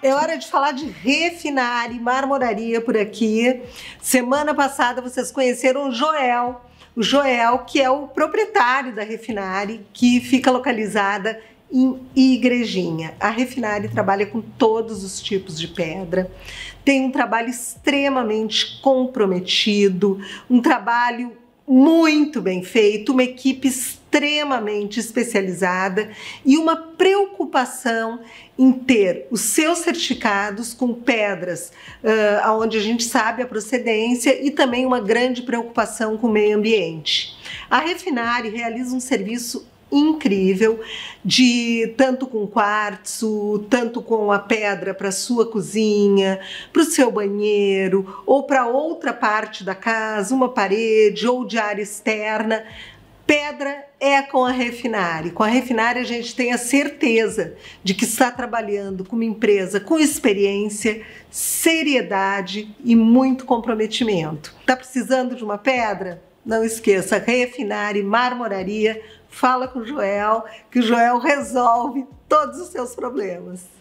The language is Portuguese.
É hora de falar de refinaria e marmoraria por aqui. Semana passada vocês conheceram o Joel, que é o proprietário da Refinari, que fica localizada em Igrejinha. A Refinari trabalha com todos os tipos de pedra, tem um trabalho extremamente comprometido, um trabalho muito bem feito, uma equipe extremamente especializada e uma preocupação em ter os seus certificados com pedras onde a gente sabe a procedência e também uma grande preocupação com o meio ambiente. A Refinari realiza um serviço incrível, de tanto com quartzo, tanto com a pedra para sua cozinha, para o seu banheiro ou para outra parte da casa, uma parede ou de área externa. Pedra é com a Refinari. Com a Refinari a gente tem a certeza de que está trabalhando com uma empresa com experiência, seriedade e muito comprometimento. Está precisando de uma pedra? Não esqueça, Refinari Marmoraria. Fala com o Joel, que o Joel resolve todos os seus problemas.